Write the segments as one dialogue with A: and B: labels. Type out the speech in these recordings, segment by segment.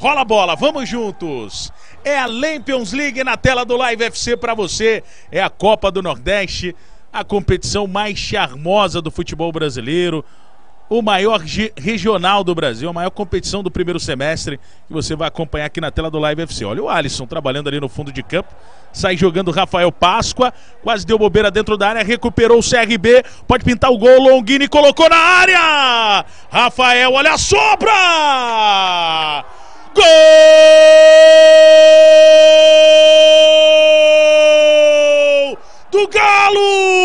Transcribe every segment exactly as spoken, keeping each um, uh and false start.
A: Rola a bola, vamos juntos. É a Lampions League na tela do Live F C para você. É a Copa do Nordeste, a competição mais charmosa do futebol brasileiro. O maior regional do Brasil, a maior competição do primeiro semestre, que você vai acompanhar aqui na tela do Live F C. Olha o Alisson trabalhando ali no fundo de campo. Sai jogando o Rafael Páscoa, quase deu bobeira dentro da área, recuperou o C R B, pode pintar o gol, Longini colocou na área! Rafael, olha a sobra! Gol do Galo!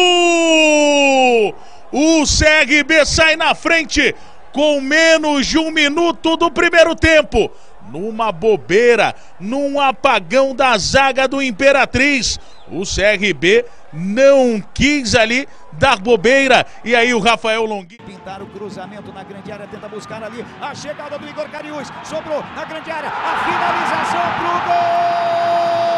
A: O C R B sai na frente com menos de um minuto do primeiro tempo. Numa bobeira, num apagão da zaga do Imperatriz. O C R B não quis ali dar bobeira. E aí o Rafael Longini.
B: Pintar o cruzamento na grande área, tenta buscar ali a chegada do Igor Cariús. Sobrou na grande área, a finalização pro gol!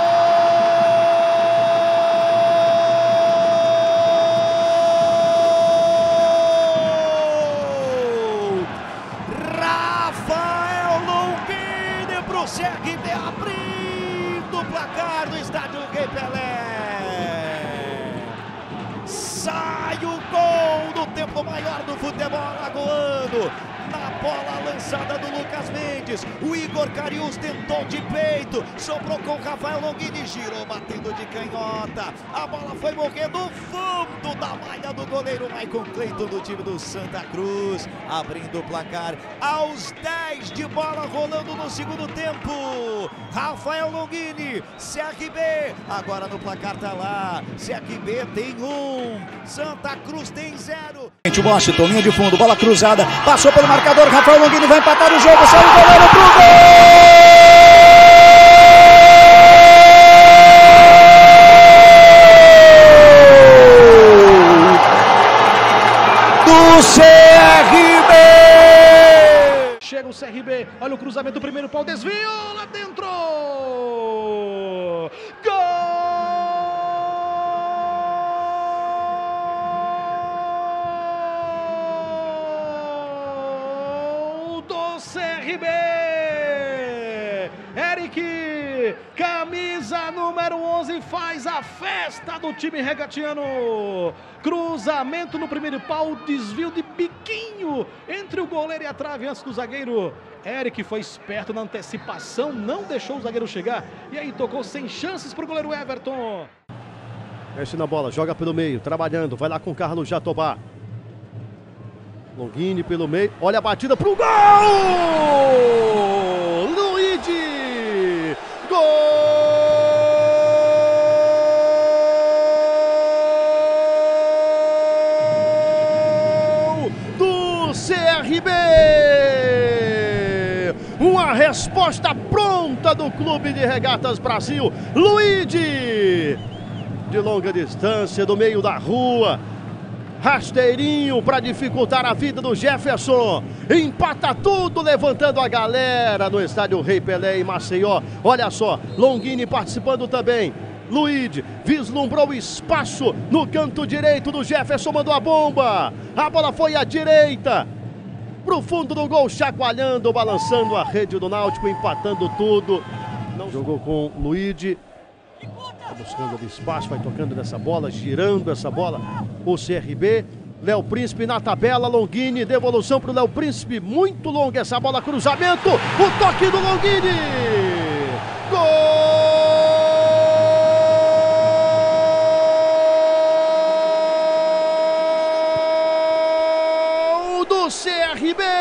B: O C R B abrindo o placar do estádio Rei Pelé. Sai o gol do tempo maior do futebol alagoano. Na bola lançada do Lucas Mendes, o Igor Cariús tentou de peito, sobrou com o Rafael Longini, girou batendo de canhota. A bola foi morrer no fundo da malha do goleiro Maicon Cleiton do time do Santa Cruz, abrindo o placar aos dez de bola rolando no segundo tempo. Rafael Longini, C R B, agora no placar tá lá, C R B tem um, Santa Cruz tem zero. O Washington, linha de fundo, bola cruzada, passou pelo marcador, Rafael Longini vai empatar o jogo, sai o goleiro pro gol do C R B.
C: Chega o C R B, olha o cruzamento do primeiro pau, desvio lá dentro. C R B, Eric, camisa número onze, faz a festa do time regatiano. Cruzamento no primeiro pau, desvio de biquinho entre o goleiro e a trave antes do zagueiro. Eric foi esperto na antecipação, não deixou o zagueiro chegar e aí tocou sem chances para o goleiro Everton.
D: Mexe na bola, joga pelo meio, trabalhando, vai lá com o Carlos Jatobá. Longini pelo meio, olha a batida pro gol! Luigi! Gol do C R B! Uma resposta pronta do Clube de Regatas Brasil, Luigi! De longa distância, do meio da rua. Rasteirinho para dificultar a vida do Jefferson. Empata tudo, levantando a galera no estádio Rei Pelé em Maceió. Olha só, Longini participando também. Luigi vislumbrou espaço no canto direito do Jefferson, mandou a bomba. A bola foi à direita, pro fundo do gol, chacoalhando, balançando a rede do Náutico, empatando tudo. Não jogou com Luigi. Tá buscando ali espaço, vai tocando nessa bola, girando essa bola. O C R B, Léo Príncipe na tabela, Longini, devolução para o Léo Príncipe, muito longa essa bola, cruzamento, o toque do Longini. Gol do C R B!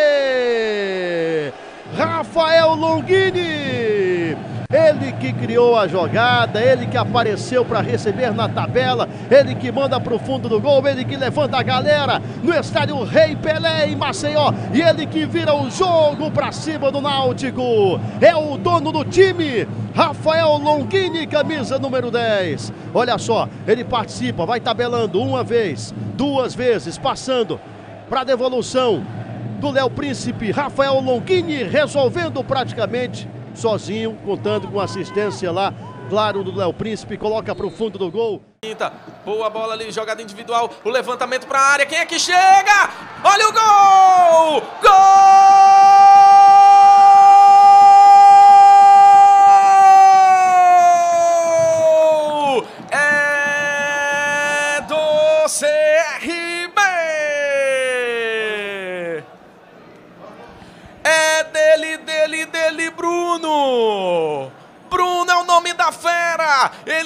D: Rafael Longini! Ele que criou a jogada, ele que apareceu para receber na tabela, ele que manda para o fundo do gol, ele que levanta a galera no estádio Rei Pelé em Maceió e ele que vira o jogo para cima do Náutico. É o dono do time, Rafael Longini, camisa número dez. Olha só, ele participa, vai tabelando uma vez, duas vezes, passando para a devolução do Léo Príncipe. Rafael Longini resolvendo praticamente sozinho, contando com assistência lá, claro, do Léo Príncipe, coloca para o fundo do gol.
E: Boa bola ali, jogada individual, o levantamento para a área, quem é que chega? Olha o gol! Gol!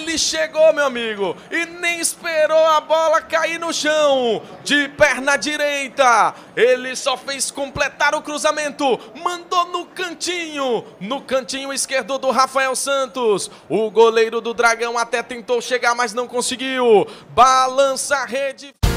E: Ele chegou, meu amigo, e nem esperou a bola cair no chão. De perna direita, ele só fez completar o cruzamento, mandou no cantinho, no cantinho esquerdo do Rafael Santos. O goleiro do Dragão até tentou chegar, mas não conseguiu. Balança a rede.